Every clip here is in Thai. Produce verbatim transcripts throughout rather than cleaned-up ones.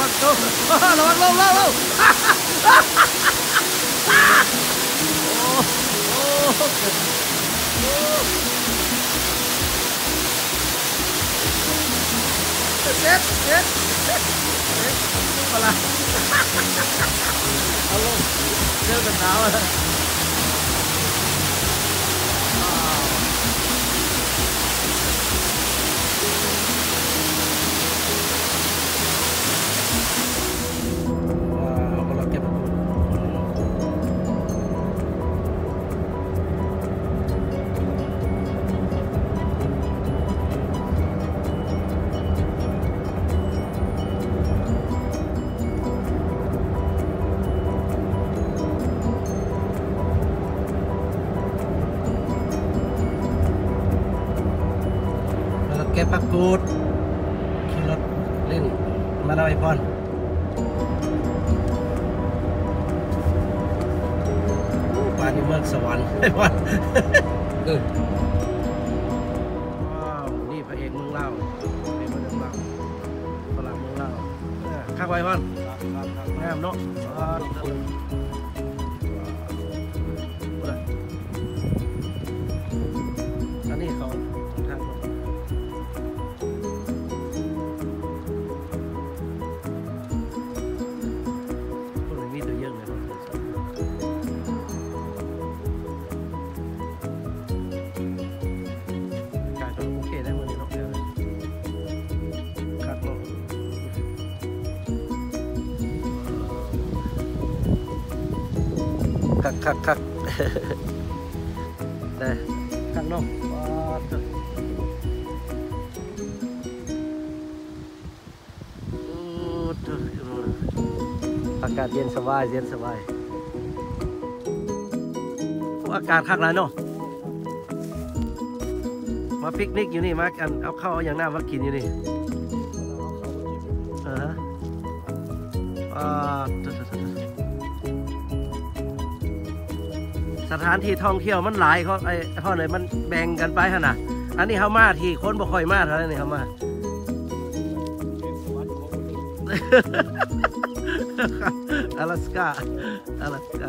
วังโตระวังลงลงลงโอ้โอ้เซ็ตเซ็ตเซ็ตมาละเอาลงเจอกันหนาวเลยเก็บผักกูดขี่รถเล่นมาเอาไอพอนบ้านนี้เมืองสวรรค์ไอพอนว้าวนี่พระเอกเมืองเล่าพระเอกเมืองเล่าฝรั่งเมืองเล่าข้างไว้พอนงามเนาะอันนี้เขาทางคักคักคักแต่ข้างนอกอากาศเย็นสบายเย็นสบายอากาศคักหลายเนาะมาปิกนิกอยู่นี่มากันเอาข้าวเอาอย่างน้ำมากินอยู่นี่เอออ่าสถานที่ท่องเที่ยวมันหลายเขาไอ้พ่อเลยมันแบ่งกันไปขนาดอันนี้เขามาที่คนบ่ค่อยมาเท่านั้นนี่เขามา阿拉斯加阿拉斯加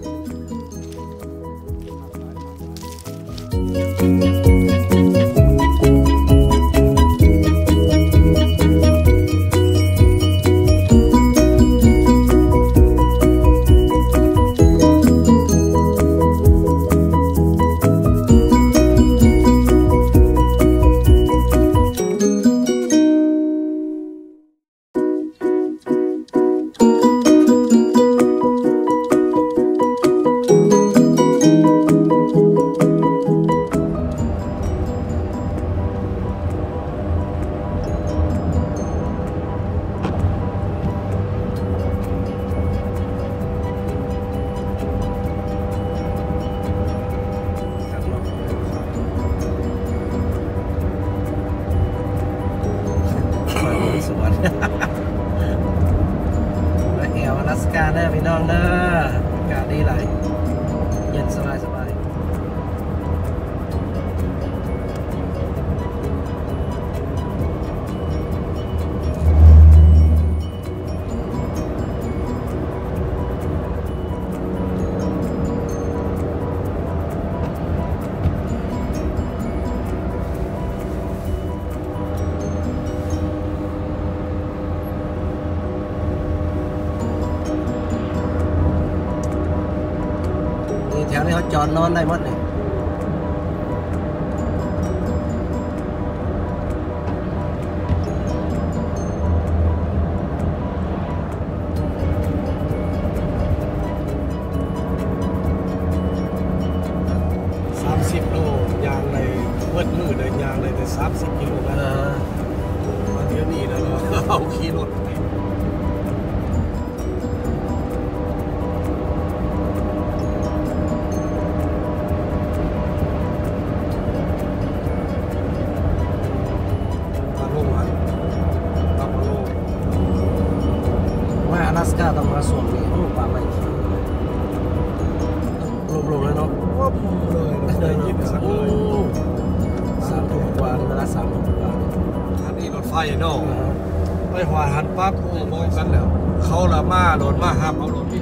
มาเอวอลาสก้าเด้อพี่น้องเด้ออากาศดีหลายเย็นสบายสบายแถวนี้เขาจอดนอนได้หมดเลยสามสิบโลยางในเวิร์ดมือได้ยางในแต่สามสิบกิโลเมตรมาเที่ยวนี้แล้วเราเอาขี่รถอลาสก้าต้องมาส่วนนี้รูปปลาไปรวมๆเลยเนาะว้าวเลยเลยยิบสักเลยสามทุ่มกว่าเวลาสามทุ่มกว่าอันนี้รถไฟเนาะไปหอดหันปั๊บโอ้มองกันแล้วเขาละมาโดนมาห้ามเอารถนี่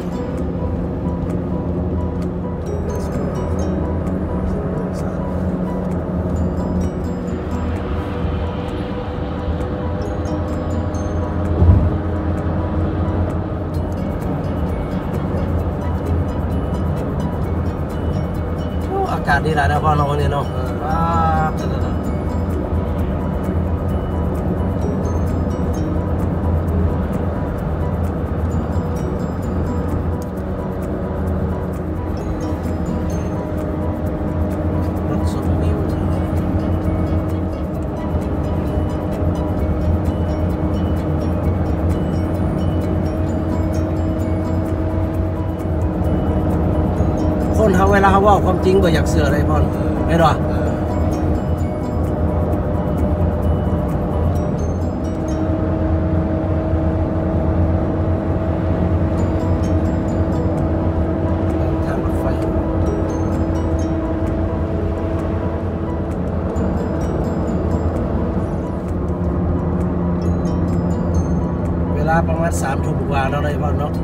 อากาศดีหลายนะพ่อน้องนี่เนาะว้าคนเขาเวลาเขาว่าความจริงบ่อยากเสืออะไรพ่อไม่หรอทางรถไฟเวลาประมาณสามทุ่มกว่าแล้วได้พ่อเนาะ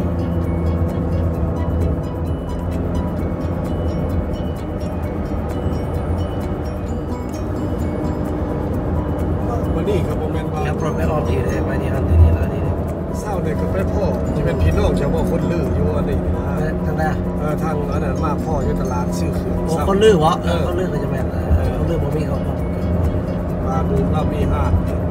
นี่ครับผมเป็นว่าแล้วรถไม่ออกทีเลยไปนี่อันนี้นี่ละนี่เศร้าเลยก็เป็นพ่อที่เป็นพี่น้องชาวบ้านคนลืออยู่อันนี้นะทางไหนเออทางอันนั้นมาพ่ออยู่ตลาดซื้อเครื่องโอ้คนลือวะเออคนลือก็จะแม่นคนลือบ่มีเขามาดูเรามีห้า